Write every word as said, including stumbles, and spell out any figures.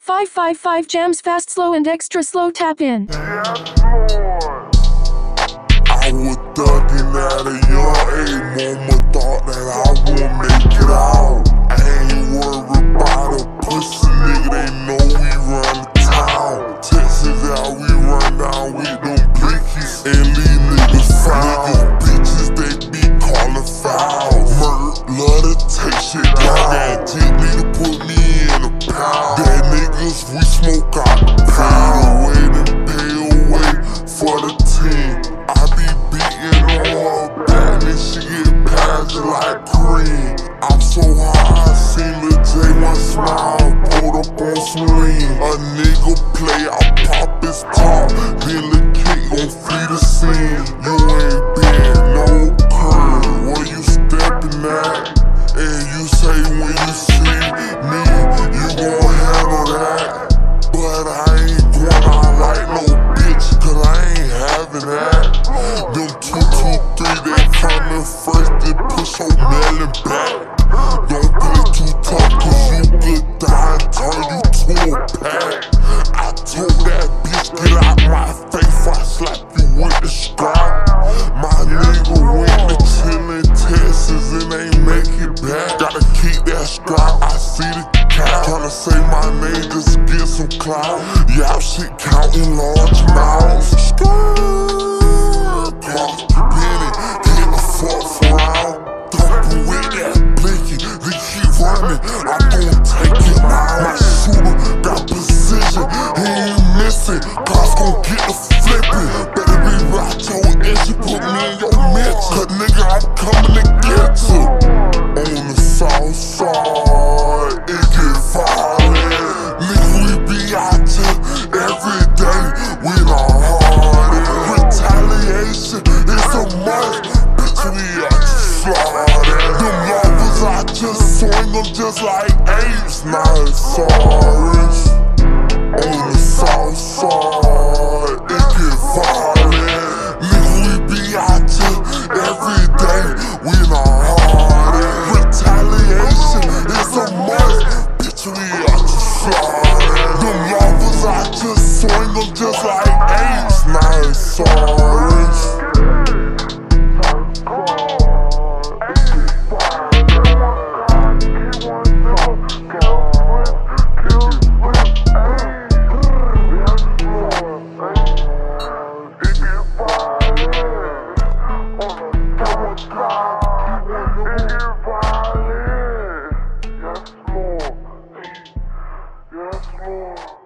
five five five jams fast, slow, and extra slow. Tap in. I was thugging at a young age. Mama thought that I won't make it out. I ain't worried about a pussy nigga. They know we run the town. Texas out, we run down with them blickies and leave niggas foul. Niggas, bitches, they be calling fouls. Murder, love to take shit down. That dick need to put me in a pound. That niggas, we smoke out the pound. Pay away, then pay away for the team. I be beating on her back and she get passed like cream. I'm so high, I seen Lil J one smile, pulled up on some lean. A nigga play, I pop his top, then Lil Kick gon' flee the scene. You ain't been no curve, where you steppin' at? And you say when you see me, you gon' handle that. But I ain't going out like no bitch, cause I ain't having that. Them two, two, three, they coming first, they push your melon back. Don't play too tough, cause you could die and turn you to a pack. I told that bitch, get out my face, I slap you with the strap. My nigga went to chillin' Texas and ain't make it back. Gotta keep that strap, I see the cap. Tryna say my name just to get some clout. Y'all shit counting large amounts. Cross the penny, get the fourth round. Dumpin' with that blicky, they keep running, I'm gon' take it now. My shooter got position, he ain't missing, cars gon' get the flipping. Better be right your edge, put me in your midst, cause nigga I'm coming to get you. On the south side, it get violent. Nigga we be out here every day with our heart. Retaliation is a must, bitch we out to slide. Them lovers I just swing them just like apes, now it's orange. On the south side, it get violent. Nigga we be out here every day with our heart. Retaliation is a must, bitch we out to slide. Them lovers I just swing them just like apes, now it's orange. Yes, Lord. Yes, Lord.